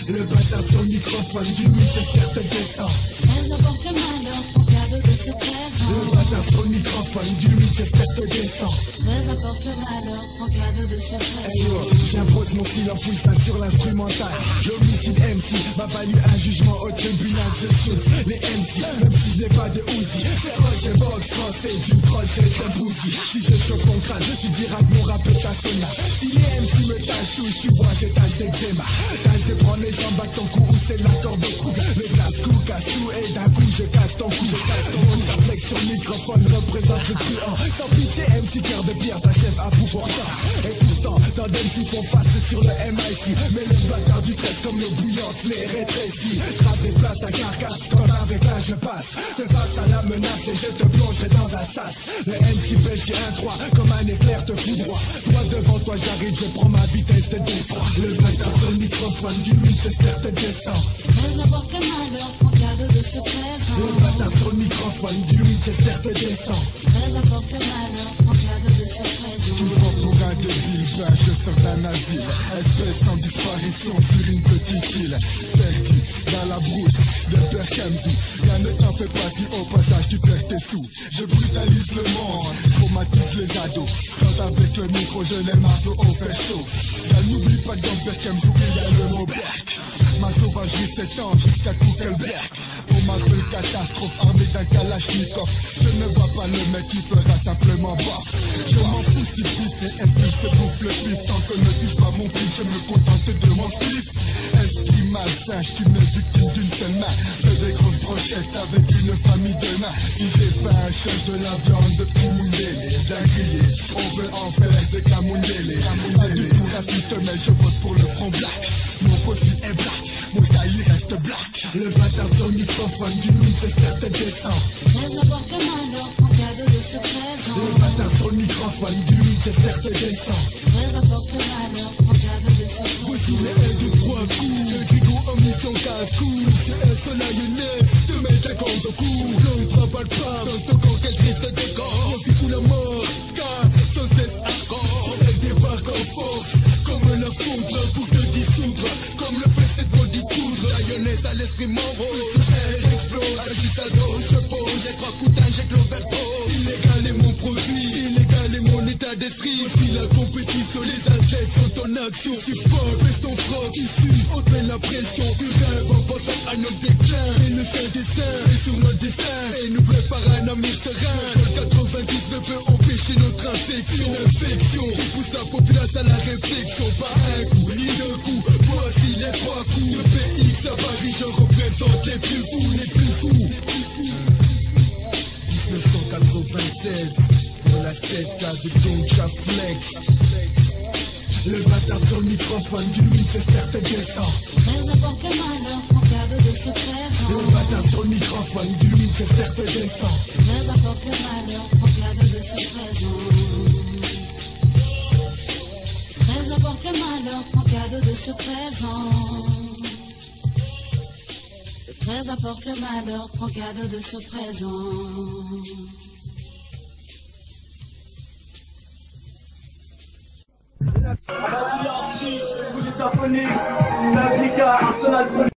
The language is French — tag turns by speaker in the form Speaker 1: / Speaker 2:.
Speaker 1: Le bâtard sur le microphone du Winchester te descend.
Speaker 2: Elles apportent le malheur en cadeau de ce présent.
Speaker 1: Le bâtard sur le microphone du Winchester te descend.
Speaker 2: Elles apportent le malheur en cadeau de ce présent.
Speaker 1: Hey yo, j'impose mon silence freestyle sur l'instrumental. L'homicide MC m'a valu un jugement au tribunal. Je shoot les MC, même si je n'ai pas de Uzi. Féroce et box français, d'une crochette un bousy. Si je chauffe ton crâne, tu diras que mon rap est un sauna. Si les MC me tâchent touche, tu vois j'ai tâche d'eczéma. Tâche de prendre les jambes à ton cou ou c'est l'accord de cou. Le casse-cou, casse-tout et d'un coup je casse ton cou. Je casse ton cou, j'afflexe sur le microphone, représente le truand. Sans pitié, MC cœur de pierre, t'achèves à bout pourtant. Et pourtant, dans d'MC font face sur le MIC. Mais le bâtard du 13 comme le bouillante les rétrécit. Trace des places ta carcasse, quand avec là je passe. Fais face à la menace et je te plongerai dans un sas. Le MC belge un 3 comme un éclair te foudroie. Droit devant toi j'arrive, je prends ma vitesse de détroit. Le bâtard sur le microphone du Winchester te descend.
Speaker 2: Elles apportent le malheur en cadeau de ce présent.
Speaker 1: Le bâtard sur le microphone du Winchester te descend.
Speaker 2: Elles apportent le malheur en cadeau de ce présent.
Speaker 1: Tu me prends pour un débile, ben je sors d'un asile. Espèce en disparition sur une petite île. Perdu dans la brousse de Perkemzou. Là ne t'en fais pas si au passage tu perds tes sous. Je brutalise le monde, traumatise les ados. Quand avec le micro je les marteau au fait chaud. Là n'oublie pas que dans Perkemzou il y a le mot Berk. Ma sauvagerie s'étend jusqu'à Kuckelberg. On m'appelle catastrophe armée d'un kalachnikov. Je ne vois pas le mec qui fera simplement bof. Je m'en fous si pif et impulse bouffe le pif. Tant que ne touche pas mon pif, je me contente de mon spliff. Esprit malsain, je suis une victime d'une seule main. Fais des grosses brochettes avec une famille de nains. Si j'ai faim, cherche de la viande de petit moundélé. D'un grillé, on veut en faire des camoundélés. Pas du tout raciste, mais je vote pour le front black. Mon possi est black, mon style reste black. Le bâtard sur le microphone du Winchester te descend.
Speaker 2: Elles apportent le malheur en cadeau de ce présent.
Speaker 1: Le bâtard sur le microphone du Winchester te descend.
Speaker 2: Elles apportent le malheur en cadeau de ce présent.
Speaker 1: Voici les 1, 2, 3 coups. Le Grigo en mission casse-cou. Chez F, Lioness, te mettre un compte au cou. L'on ne travaille pas dans ton camp, quel triste décor. La vie ou la mort, car sans cesse hardcore. Elle débarque en force, comme la foudre, pour te dissoudre. Comme le fait cette maudite poudre. Lioness à l'esprit morose. Elle explose, agisse à dos, se pose. Les 3 coups t'injectent l'overdose. Illégal est mon produit, illégal est mon état d'esprit. Si la compétition, les athlètes sont en action. Si fort, baisse ton froc ici, ôte la pression. Tu rêves en pensant à notre déclin. Et le Saint-Destin est sur notre destin. Et nous prépare un avenir serein. Le 90 ne peut empêcher notre infection. Une infection qui pousse la populace à la réflexion. Pas un coup, ni 2 coups, voici les 3 coups. Le PX à Paris, je représente les plus fous, les plus fous. 1996, pour la 7K de Don Flex. Le bâtard sur le microphone du Winchester te descend.
Speaker 2: Elles apportent le malheur en cadeau de ce présent.
Speaker 1: Le bâtard sur le microphone du Winchester te descend.
Speaker 2: Elles apportent le malheur en cadeau de ce présent. Elles apportent le malheur en cadeau de ce présent. Elles apportent le malheur en cadeau de ce présent.
Speaker 3: Vous êtes japonais, c'est un Arsenal.